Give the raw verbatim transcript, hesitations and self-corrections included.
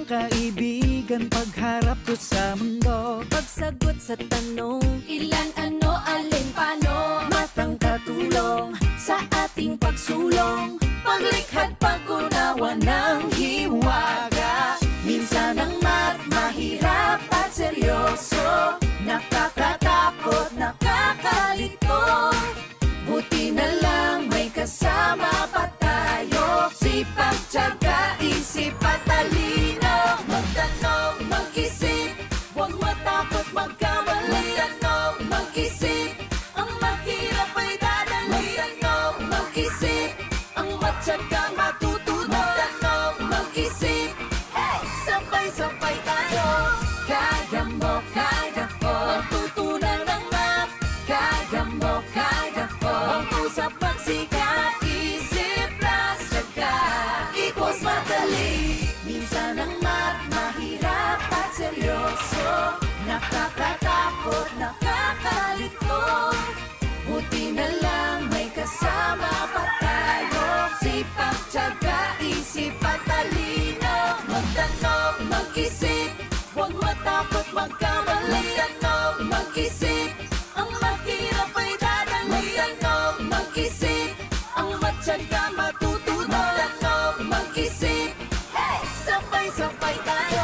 ang kaibigan pagharap ko sa mundo. Pagsagot sa tanong, ilan, ano, alin, paano. Matang katulong sa ating pagsulong, paglikha't pag-unawa ng hiwaga. minsan ang math mahirap at seryoso, nakakatakot, nakakalito. Buti na lang may kasama pa tayo, sipag, tiyaga, isip at talino. Magtanong, mag-isip, huwag matakot magkamali. Magtanong, mag-isip, ang mahirap ay dadali. Magtanong, mag-isip, ang matyaga matutunan. Magtanong, mag-isip, hey! Sabay-sabay tayo. Kaya mo, kaya ko, matutunan ng math. Kaya mo, kaya ko, mag-usap, magsikap, isip, plus, tiyaga, equals madali. Minsan ang math mahirap at seryoso, nakakatakot, nakakalito. Buti na lang may kasama pa tayo, sipag, tiyaga, isip at talino. Magtanong, mag-isip, huwag matakot magkamali. Magtanong, mag-isip, ang mahirap ay dadali. Magtanong, mag-isip, ang matyaga matutunan. Magtanong, mag-isip, hey! Sabay-sabay tayo.